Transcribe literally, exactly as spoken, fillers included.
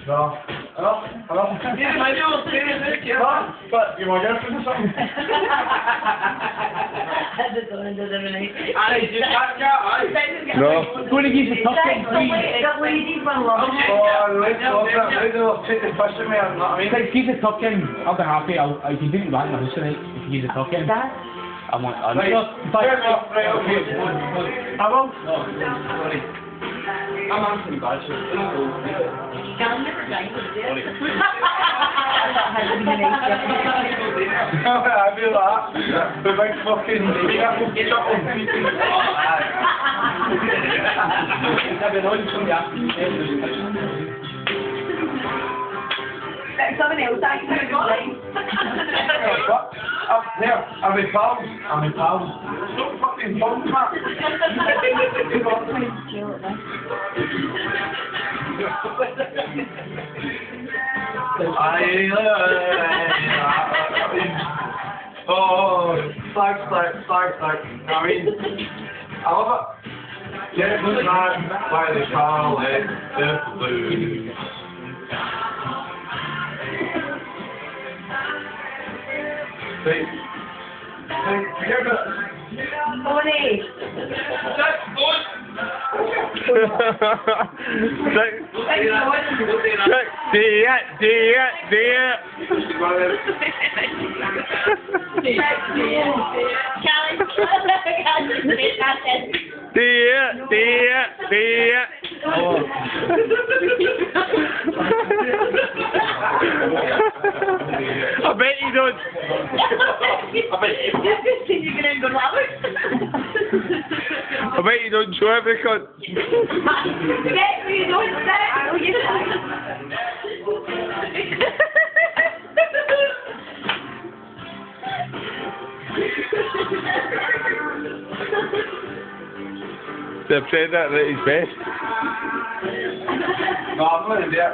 No. Hello? Hello? Yeah, I do. Yeah, yeah. What? But you want girlfriend or something? Aye, just that guy, aye. No. Going to use the top ten, please. Oh, let's go for it. Let's go. Take the piss at me, you know what I mean? Like, give the top ten. I'll be happy. I'll, I can do it back in my house tonight if you use the top ten. I want. I Right. know. But Right, right, okay. I will. No, sorry. I'm answering bad shit. No, I feel that. The big fucking chuckle. I've been on from the afternoon. Somebody else actually got it. What? Up there. I'm in pals. I'm in pals. So fucking fun, man. Oh, slag, slag, slag, slag. I mean, I love it. Get it, man. Why they call it the blues. See, see, forget about it. Tony. Check. Check. Dear, dear, dear. Dear, dear, dear. Oh. I bet you don't. I bet you. I bet you don't show every cunt. They've said that at his best. No, I'm not in there.